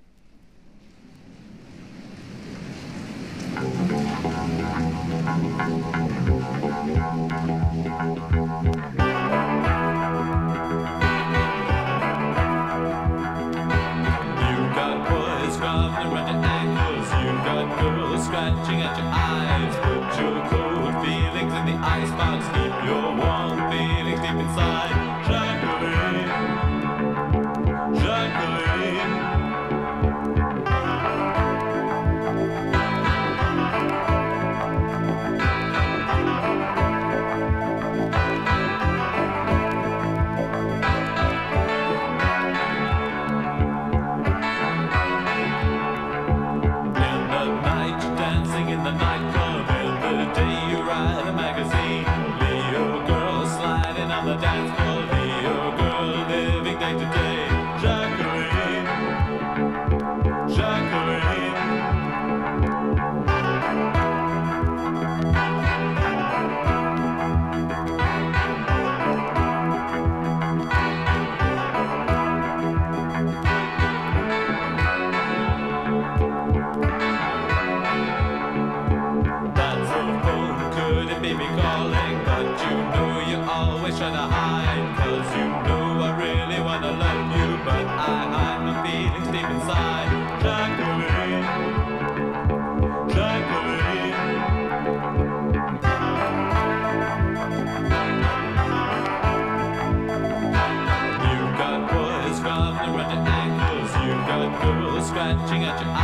Scratching at your eyes, put your cold feelings in the icebox, keep your warm feelings deep inside. Jacqueline, Jacqueline. In the nightclub, every day you write a magazine. Leo girl sliding on the dance floor. Leo girl living day to day. Jacqueline, Jacqueline. Baby calling, but you know you always try to hide, 'cause you know I really wanna love you, but I hide my feelings deep inside. Jacqueline, Jacqueline. You've got boys from around your ankles, you've got girls scratching at your eyes.